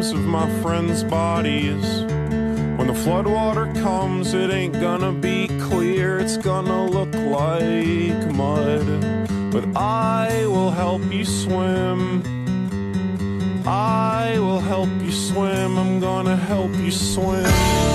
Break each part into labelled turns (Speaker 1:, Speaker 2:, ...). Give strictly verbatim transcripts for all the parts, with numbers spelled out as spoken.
Speaker 1: names of my friends' bodies. When the floodwater comes, it ain't gonna be clear, it's gonna look like mud. But I will help you swim. I will help you swim. I'm gonna help you swim.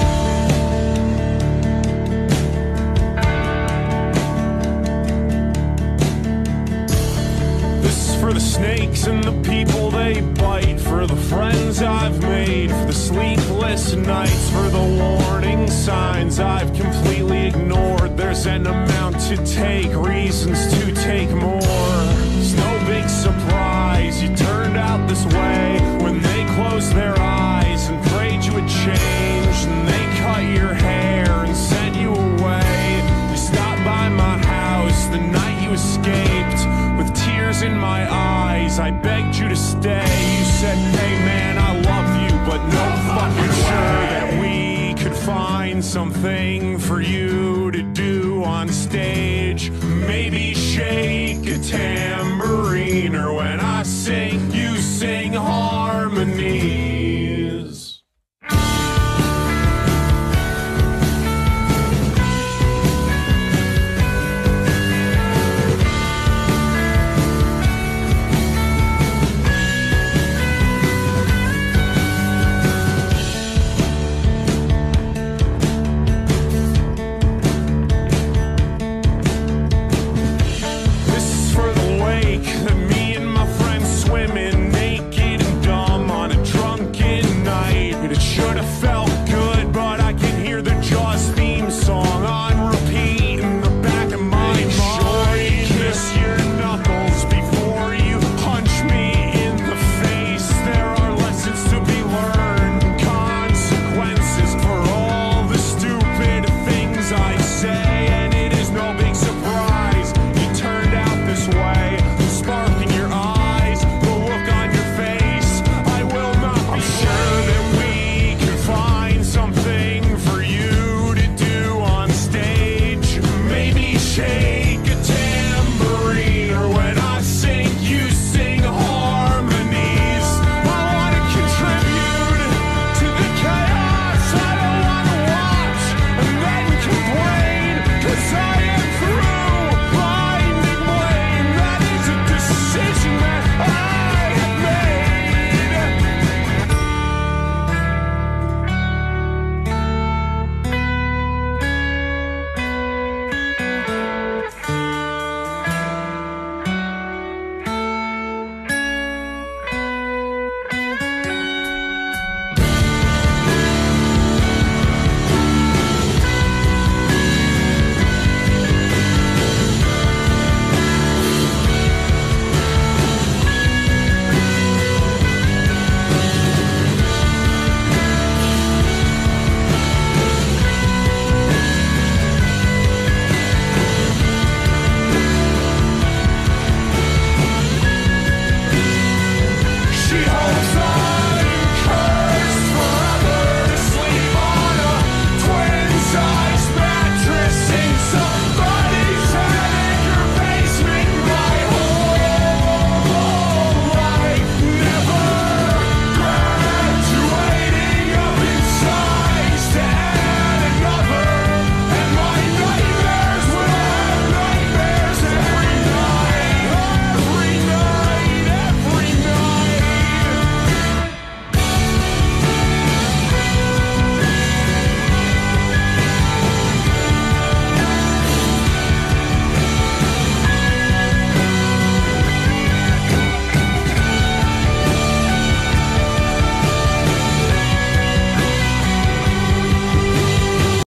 Speaker 1: For the snakes and the people they bite, for the friends I've made, for the sleepless nights, for the warning signs I've completely ignored. There's an amount to take, reasons to take more. It's no big surprise you turned out this way when they closed their eyes and prayed you would change, and they cut your hair and sent you away. You stopped by my house the night you escaped. With tears in my eyes, I begged you to stay. You said, hey man, I love you, but no fucking sure that we could find something for you to do on stage. Maybe shake a tambourine, or when